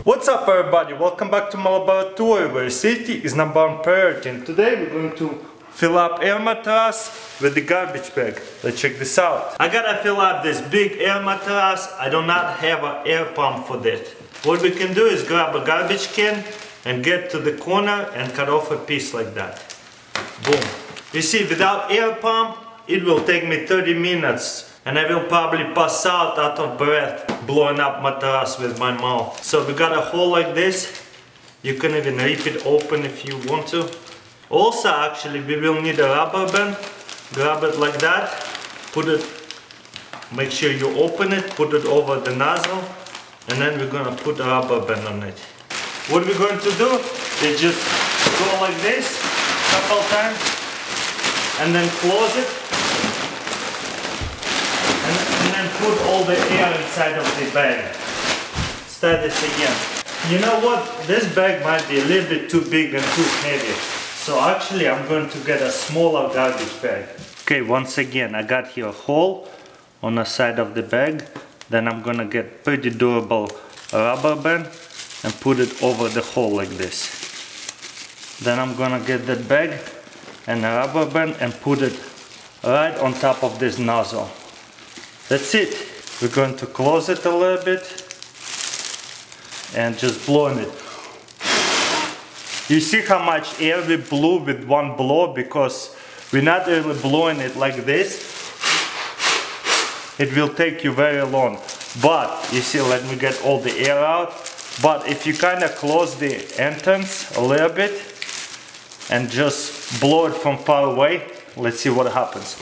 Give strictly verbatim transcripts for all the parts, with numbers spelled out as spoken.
What's up everybody, welcome back to my laboratory where safety is number one priority, and today we're going to fill up air mattress with the garbage bag. Let's check this out. I gotta fill up this big air mattress. I do not have an air pump for that. What we can do is grab a garbage can and get to the corner and cut off a piece like that. Boom. You see, without air pump it will take me thirty minutes and I will probably pass out out of breath blowing up mattress with my mouth. So we got a hole like this. You can even rip it open if you want to. Also, actually, we will need a rubber band. Grab it like that, put it, make sure you open it, put it over the nozzle, and then we're gonna put a rubber band on it. What we're going to do is just go like this a couple times and then close it. And, and then put all the air inside of the bag. Start this again. You know what? This bag might be a little bit too big and too heavy. So actually I'm going to get a smaller garbage bag. Okay, once again I got here a hole on the side of the bag. Then I'm gonna get pretty durable rubber band and put it over the hole like this. Then I'm gonna get that bag and a rubber band and put it right on top of this nozzle. That's it. We're going to close it a little bit and just blow in it. You see how much air we blew with one blow, because we're not really blowing it like this. It will take you very long. But you see, let me get all the air out. But if you kind of close the entrance a little bit and just blow it from far away, let's see what happens.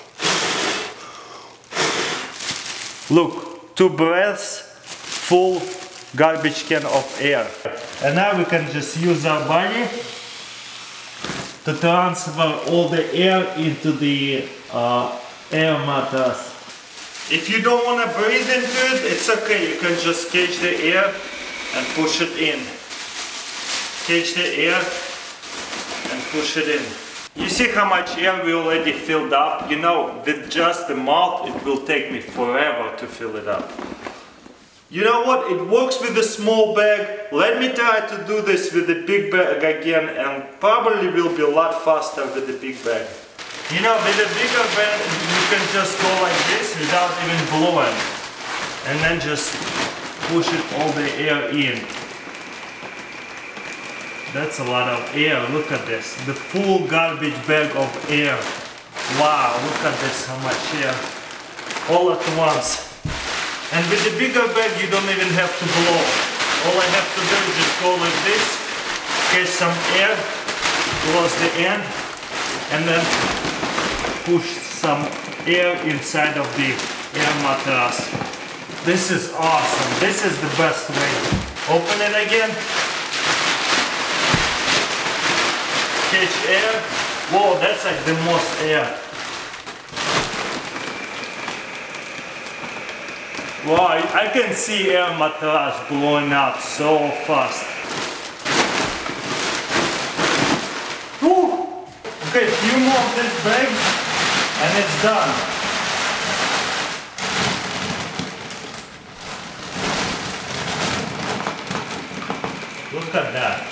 Look, two breaths, full garbage can of air. And now we can just use our body to transfer all the air into the uh, air mattress. If you don't want to breathe into it, it's okay. You can just catch the air and push it in. Catch the air and push it in. You see how much air we already filled up? You know, with just the mouth it will take me forever to fill it up. You know what? It works with the small bag. Let me try to do this with the big bag again, and probably will be a lot faster with the big bag. You know, with the bigger bag you can just go like this without even blowing, and then just push it all the air in. That's a lot of air. Look at this. The full garbage bag of air. Wow, look at this, how much air. All at once. And with the bigger bag you don't even have to blow. All I have to do is just go like this, catch some air, close the end, and then push some air inside of the air mattress. This is awesome. This is the best way. Open it again. Catch air. Whoa, that's like the most air. Wow, I can see air mattress blowing out so fast. Whew. Okay, a few more of these bags and it's done. Look at that.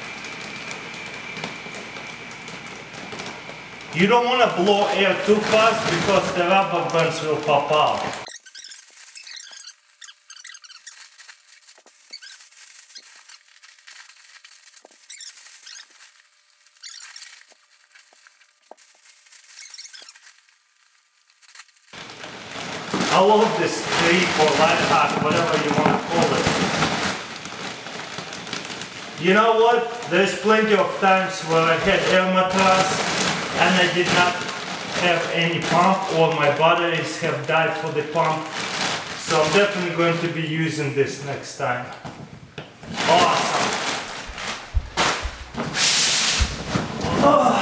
You don't want to blow air too fast because the rubber bands will pop out. I love this trick or life hack, whatever you want to call it. You know what? There's plenty of times where I had air mattress and I did not have any pump, or my batteries have died for the pump. So I'm definitely going to be using this next time. Awesome! Oh.